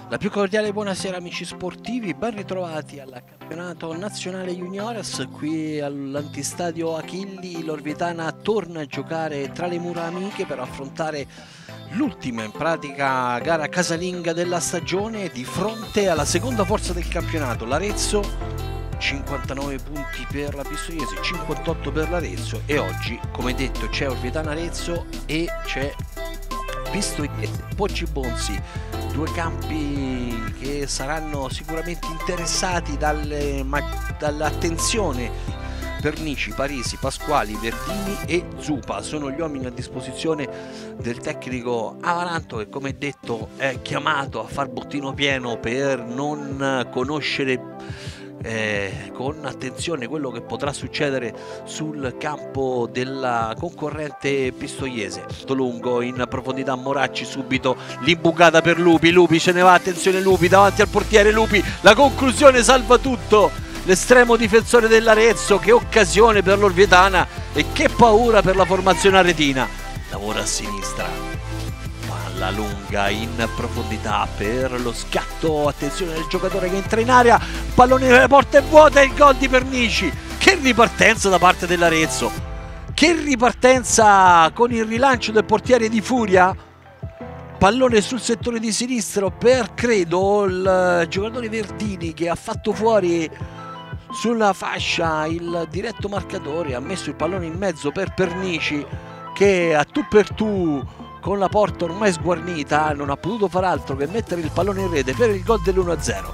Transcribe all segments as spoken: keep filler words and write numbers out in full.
La più cordiale buonasera amici sportivi, ben ritrovati al campionato nazionale juniores. Qui all'antistadio Achilli l'Orvitana torna a giocare tra le mura amiche per affrontare l'ultima in pratica gara casalinga della stagione di fronte alla seconda forza del campionato, l'Arezzo. cinquantanove punti per la Pistoiese, cinquantotto per l'Arezzo, e oggi come detto c'è Orvitana Arezzo e c'è Pistoiese Poggio Bonzi, due campi che saranno sicuramente interessati dalle, dall'attenzione. Pernici, Parisi, Pasquali, Verdini e Zupa sono gli uomini a disposizione del tecnico Amaranto, che come detto è chiamato a far bottino pieno per non conoscere Eh, con attenzione quello che potrà succedere sul campo della concorrente pistoiese. Lungo in profondità Moracci, subito l'imbucata per Lupi, Lupi ce ne va, attenzione Lupi davanti al portiere, Lupi, la conclusione salva tutto, l'estremo difensore dell'Arezzo. Che occasione per l'Orvitana e che paura per la formazione aretina. Lavora a sinistra, la lunga in profondità per lo scatto, attenzione del giocatore che entra in area, pallone nella porta è vuota e il gol di Pernici. Che ripartenza da parte dell'Arezzo, che ripartenza con il rilancio del portiere Di Furia, pallone sul settore di sinistro per credo il giocatore Verdini, che ha fatto fuori sulla fascia il diretto marcatore, ha messo il pallone in mezzo per Pernici che a tu per tu con la porta ormai sguarnita non ha potuto far altro che mettere il pallone in rete per il gol dell'uno a zero.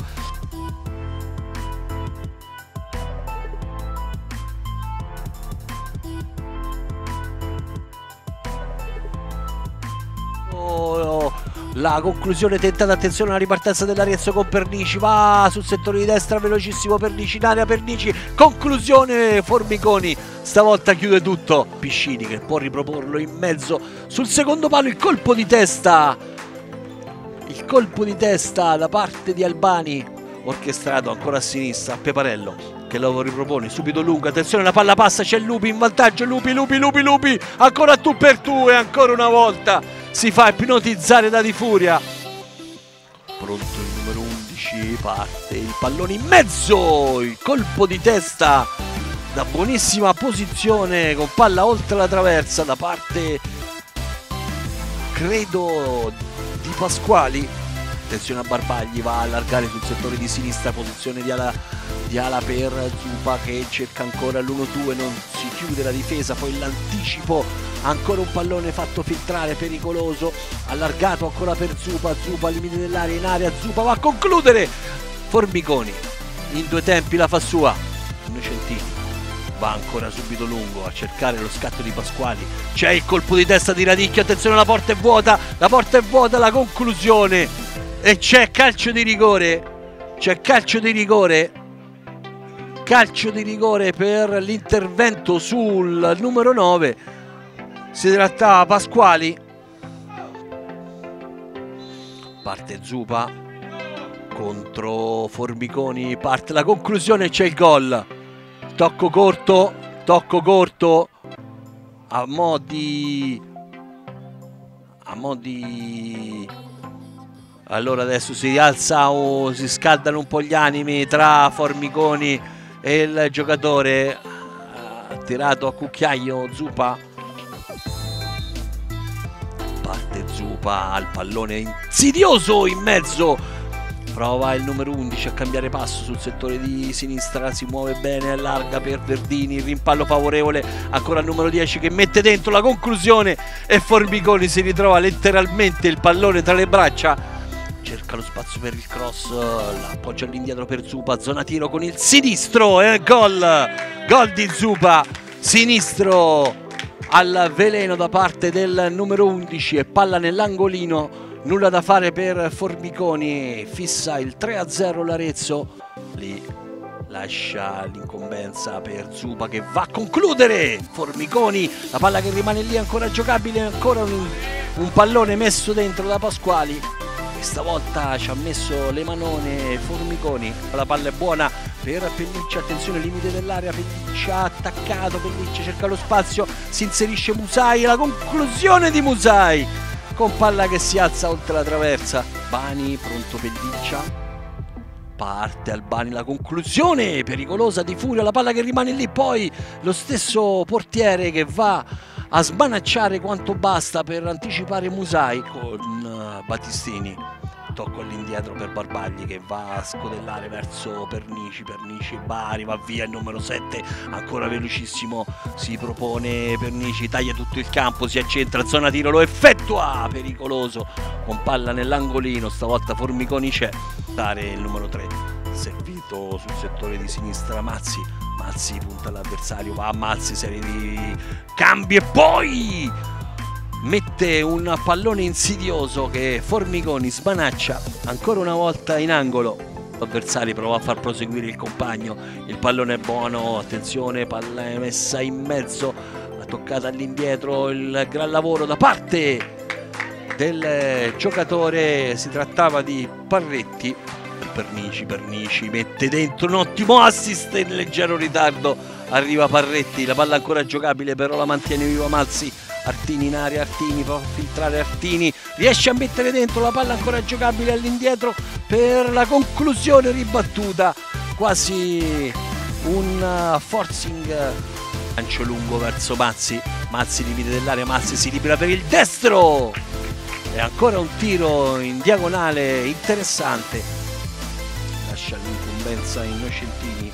Oh, la conclusione tentata, attenzione alla ripartenza dell'Arezzo con Pernici, va sul settore di destra velocissimo Pernici in area, Pernici, conclusione Formiconi, stavolta chiude tutto Piscini che può riproporlo in mezzo sul secondo palo, il colpo di testa, il colpo di testa da parte di Albani, orchestrato ancora a sinistra, Peparello che lo ripropone subito lungo, attenzione la palla passa, c'è Lupi in vantaggio, Lupi, Lupi, Lupi, Lupi, ancora tu per tu e ancora una volta si fa ipnotizzare da Di Furia. Pronto il numero undici, parte il pallone in mezzo, il colpo di testa da buonissima posizione con palla oltre la traversa da parte credo di Pasquali. Attenzione a Barbagli, va a allargare sul settore di sinistra, posizione di ala, di ala per Zupa che cerca ancora l'uno due, non si chiude la difesa, poi l'anticipo, ancora un pallone fatto filtrare pericoloso, allargato ancora per Zupa, Zupa al limite dell'area, in area Zupa va a concludere, Formiconi in due tempi la fa sua, Innocentini va ancora subito lungo a cercare lo scatto di Pasquali, c'è il colpo di testa di Radicchio, attenzione la porta è vuota, la porta è vuota, la conclusione e c'è calcio di rigore, c'è calcio di rigore, calcio di rigore per l'intervento sul numero nove, si trattava Pasquali, parte Zupa contro Formiconi, parte la conclusione e c'è il gol. Tocco corto, tocco corto a mo' di a mo' di allora adesso si rialza o si scaldano un po' gli animi tra Formiconi e il giocatore, ha tirato a cucchiaio Zupa, parte Zupa al pallone insidioso in mezzo, prova il numero undici a cambiare passo sul settore di sinistra, si muove bene, allarga per Verdini, il rimpallo favorevole, ancora il numero dieci che mette dentro la conclusione e Formiconi si ritrova letteralmente il pallone tra le braccia, cerca lo spazio per il cross, l'appoggia all'indietro per Zupa, zona tiro con il sinistro e gol, gol di Zupa, sinistro al veleno da parte del numero undici e palla nell'angolino. Nulla da fare per Formiconi, fissa il tre a zero l'Arezzo, lì lascia l'incombenza per Zupa che va a concludere, Formiconi, la palla che rimane lì ancora giocabile, ancora un, un pallone messo dentro da Pasquali, questa volta ci ha messo le manone Formiconi, la palla è buona per Pelliccia, attenzione limite dell'area, Pelliccia attaccato, Pelliccia cerca lo spazio, si inserisce Musai, la conclusione di Musai, con palla che si alza oltre la traversa. Bani pronto Pelliccia, parte Albani, la conclusione pericolosa di Furia, la palla che rimane lì, poi lo stesso portiere che va a smanacciare quanto basta per anticipare Musai con Battistini. Tocco all'indietro per Barbagli che va a scodellare verso Pernici, Pernici Bari, va via il numero sette, ancora velocissimo, si propone Pernici, taglia tutto il campo, si accentra, zona tiro, lo effettua, pericoloso, con palla nell'angolino, stavolta Formiconi c'è, dare il numero tre, servito sul settore di sinistra Mazzi, Mazzi punta all'avversario, va a Mazzi, serie di cambi e poi mette un pallone insidioso che Formiconi smanaccia ancora una volta in angolo. L'avversario prova a far proseguire il compagno, il pallone è buono, attenzione, palla è messa in mezzo, la toccata all'indietro, il gran lavoro da parte del giocatore, si trattava di Parretti. Pernici, Pernici mette dentro un ottimo assist, in leggero ritardo arriva Parretti, la palla ancora giocabile però la mantiene viva Mazzi. Artini in area, Artini prova a filtrare Artini, riesce a mettere dentro, la palla ancora giocabile all'indietro per la conclusione ribattuta, quasi un forcing, lancio lungo verso Mazzi, Mazzi limite dell'area, Mazzi si libera per il destro e ancora un tiro in diagonale interessante, lascia l'incumbenza Innocentini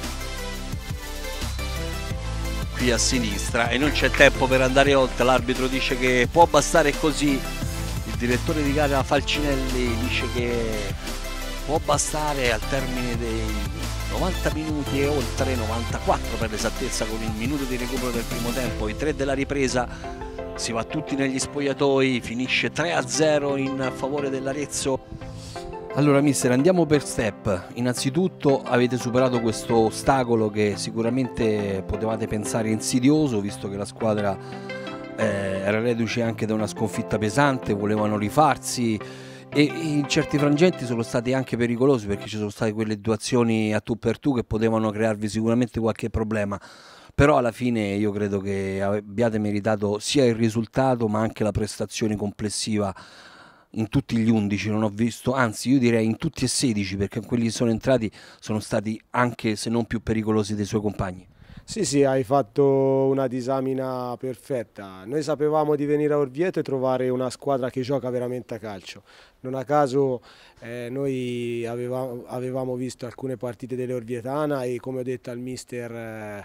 a sinistra e non c'è tempo per andare oltre, l'arbitro dice che può bastare così, il direttore di gara Falcinelli dice che può bastare al termine dei novanta minuti e oltre, novantaquattro per l'esattezza, con il minuto di recupero del primo tempo, i tre della ripresa, si va tutti negli spogliatoi, finisce tre a zero in favore dell'Arezzo. Allora mister, andiamo per step. Innanzitutto avete superato questo ostacolo che sicuramente potevate pensare insidioso, visto che la squadra eh, era reduce anche da una sconfitta pesante, volevano rifarsi e in certi frangenti sono stati anche pericolosi, perché ci sono state quelle due azioni a tu per tu che potevano crearvi sicuramente qualche problema. Però alla fine io credo che abbiate meritato sia il risultato ma anche la prestazione complessiva. In tutti gli undici non ho visto, anzi io direi in tutti e sedici, perché quelli che sono entrati sono stati anche se non più pericolosi dei suoi compagni. Sì, sì, hai fatto una disamina perfetta. Noi sapevamo di venire a Orvieto e trovare una squadra che gioca veramente a calcio. Non a caso eh, noi avevamo, avevamo visto alcune partite dell'Orvietana e, come ho detto al mister, eh,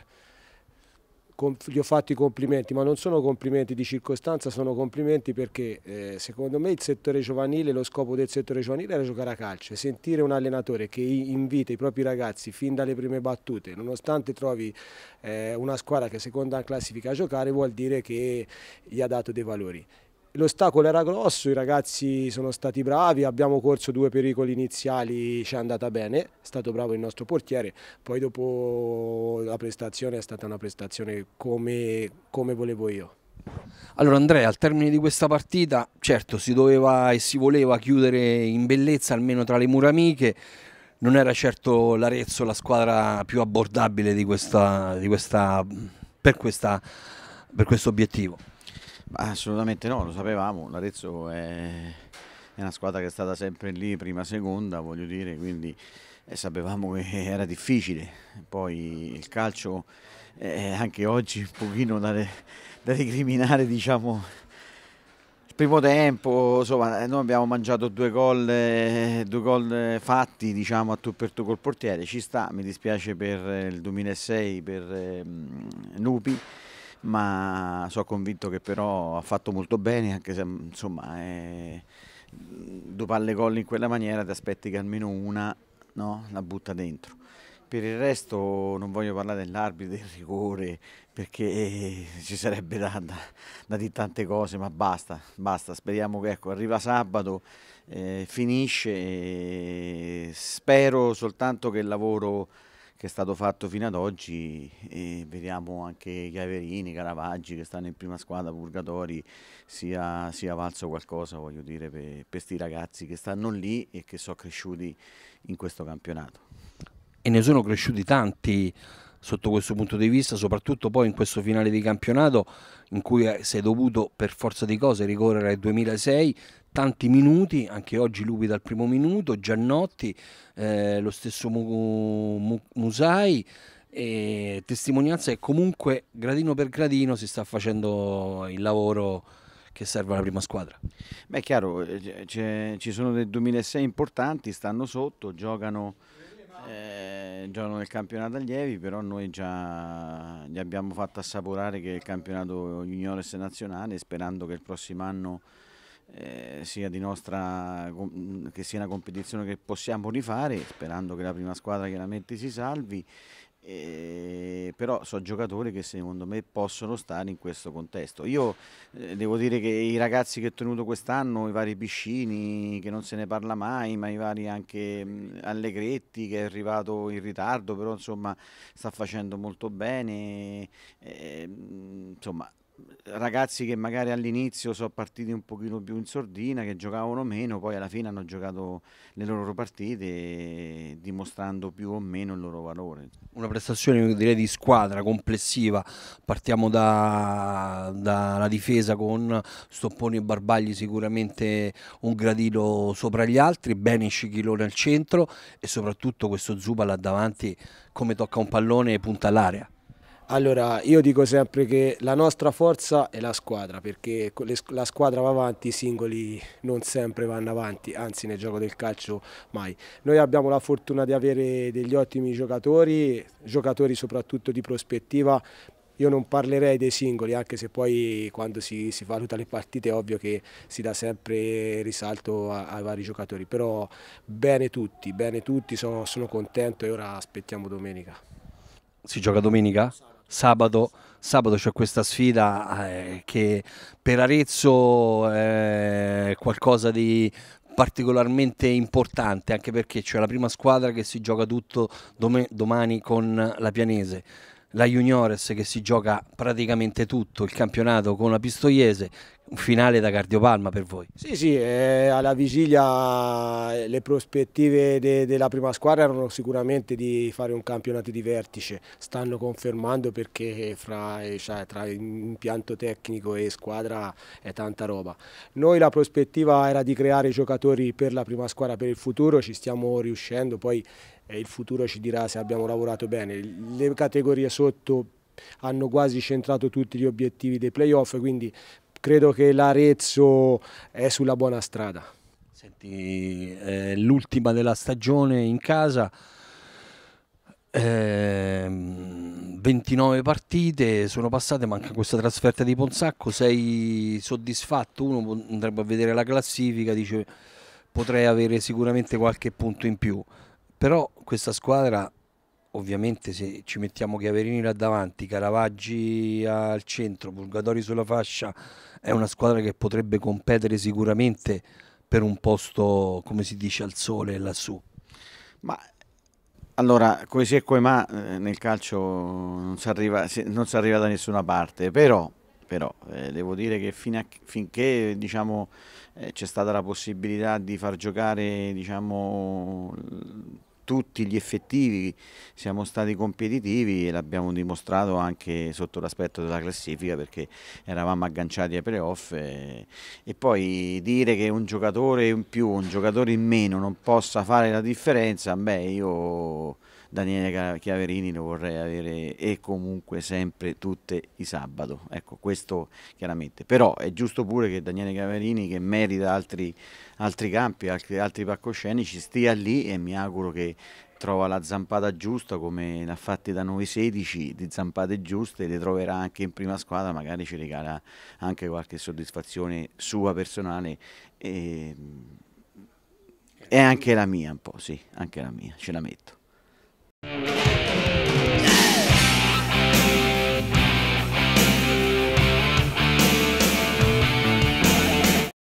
gli ho fatto i complimenti, ma non sono complimenti di circostanza, sono complimenti perché eh, secondo me il settore giovanile, lo scopo del settore giovanile era giocare a calcio e sentire un allenatore che invita i propri ragazzi fin dalle prime battute, nonostante trovi eh, una squadra che è seconda in classifica a giocare, vuol dire che gli ha dato dei valori. L'ostacolo era grosso, i ragazzi sono stati bravi, abbiamo corso due pericoli iniziali, ci è andata bene, è stato bravo il nostro portiere, poi dopo la prestazione è stata una prestazione come, come volevo io. Allora Andrea, al termine di questa partita, certo si doveva e si voleva chiudere in bellezza almeno tra le mura amiche, non era certo l'Arezzo la squadra più abbordabile di questa, di questa, per, questa, per questo obiettivo. Assolutamente no, lo sapevamo, l'Arezzo è, è una squadra che è stata sempre lì, prima, seconda, voglio dire, quindi eh, sapevamo che era difficile. Poi il calcio è anche oggi un pochino da, da recriminare, diciamo, il primo tempo, insomma, noi abbiamo mangiato due gol, eh, due gol fatti, diciamo, a tu per tu col portiere, ci sta, mi dispiace per il duemilasei, per eh, Nupi, ma sono convinto che però ha fatto molto bene, anche se insomma è... due palle gol in quella maniera ti aspetti che almeno una, no, la butta dentro. Per il resto non voglio parlare dell'arbitro, del rigore, perché ci sarebbe da, da, da dire tante cose, ma basta, basta, speriamo che ecco, arriva sabato, eh, finisce e spero soltanto che il lavoro che è stato fatto fino ad oggi, e vediamo anche Chiaverini, Caravaggi che stanno in prima squadra, Purgatori, sia, sia valso qualcosa, voglio dire, per questi ragazzi che stanno lì e che sono cresciuti in questo campionato. E ne sono cresciuti tanti sotto questo punto di vista, soprattutto poi in questo finale di campionato in cui sei dovuto per forza di cose ricorrere ai duemilasei, tanti minuti, anche oggi Lupi dal primo minuto, Giannotti, eh, lo stesso Mu- Mu- Musai, e testimonianza che comunque gradino per gradino si sta facendo il lavoro che serve alla prima squadra. Beh, è chiaro, ci sono dei duemilasei importanti, stanno sotto, giocano, eh, giocano nel campionato allievi, però noi già gli abbiamo fatto assaporare che è il campionato juniores nazionale, sperando che il prossimo anno eh, sia di nostra, che sia una competizione che possiamo rifare, sperando che la prima squadra chiaramente si salvi. Eh, però sono giocatori che secondo me possono stare in questo contesto. Io eh, devo dire che i ragazzi che ho tenuto quest'anno, i vari Piscini, che non se ne parla mai, ma i vari anche mh, Allegretti, che è arrivato in ritardo, però insomma sta facendo molto bene, eh, insomma ragazzi che magari all'inizio sono partiti un pochino più in sordina, che giocavano meno, poi alla fine hanno giocato le loro partite dimostrando più o meno il loro valore. Una prestazione direi di squadra complessiva, partiamo da, dalla difesa con Stopponi e Barbagli sicuramente un gradino sopra gli altri, bene Scichilone al centro e soprattutto questo Zupa là davanti come tocca un pallone e punta all'area. Allora, io dico sempre che la nostra forza è la squadra, perché la squadra va avanti, i singoli non sempre vanno avanti, anzi nel gioco del calcio mai. Noi abbiamo la fortuna di avere degli ottimi giocatori, giocatori soprattutto di prospettiva. Io non parlerei dei singoli, anche se poi quando si, si valuta le partite è ovvio che si dà sempre risalto a, ai vari giocatori, però bene tutti, bene tutti, sono, sono contento e ora aspettiamo domenica. Si gioca domenica? Sabato, sabato c'è questa sfida eh, che per Arezzo è qualcosa di particolarmente importante, anche perché c'è la prima squadra che si gioca tutto dom- domani con la Pianese, la Juniores che si gioca praticamente tutto il campionato con la Pistoiese, un finale da cardiopalma per voi. Sì, sì, eh, alla vigilia le prospettive de, della prima squadra erano sicuramente di fare un campionato di vertice, stanno confermando perché fra, cioè, tra impianto tecnico e squadra è tanta roba. Noi la prospettiva era di creare giocatori per la prima squadra per il futuro, ci stiamo riuscendo, poi eh, il futuro ci dirà se abbiamo lavorato bene. Le categorie sotto hanno quasi centrato tutti gli obiettivi dei playoff, quindi credo che l'Arezzo è sulla buona strada. Senti, eh, l'ultima della stagione in casa, eh, ventinove partite sono passate, manca questa trasferta di Ponsacco, sei soddisfatto? Uno andrebbe a vedere la classifica, dice potrei avere sicuramente qualche punto in più, però questa squadra ovviamente se ci mettiamo Chiaverini là davanti, Caravaggi al centro, Purgatori sulla fascia, è una squadra che potrebbe competere sicuramente per un posto, come si dice, al sole lassù. Ma allora, come si è come ma eh, nel calcio non si arriva, non si arriva da nessuna parte, però, però eh, devo dire che fino a, finché diciamo, eh, c'è stata la possibilità di far giocare diciamo, tutti gli effettivi, siamo stati competitivi e l'abbiamo dimostrato anche sotto l'aspetto della classifica perché eravamo agganciati ai playoff e, e poi dire che un giocatore in più, un giocatore in meno non possa fare la differenza, beh io Daniele Chiaverini lo vorrei avere e comunque sempre tutte i sabato, ecco questo chiaramente, però è giusto pure che Daniele Chiaverini che merita altri, altri campi, altri, altri palcoscenici stia lì e mi auguro che trova la zampata giusta come ne ha fatti da noi sedici di zampate giuste, le troverà anche in prima squadra, magari ci regala anche qualche soddisfazione sua personale e, e anche la mia un po', sì, anche la mia, ce la metto.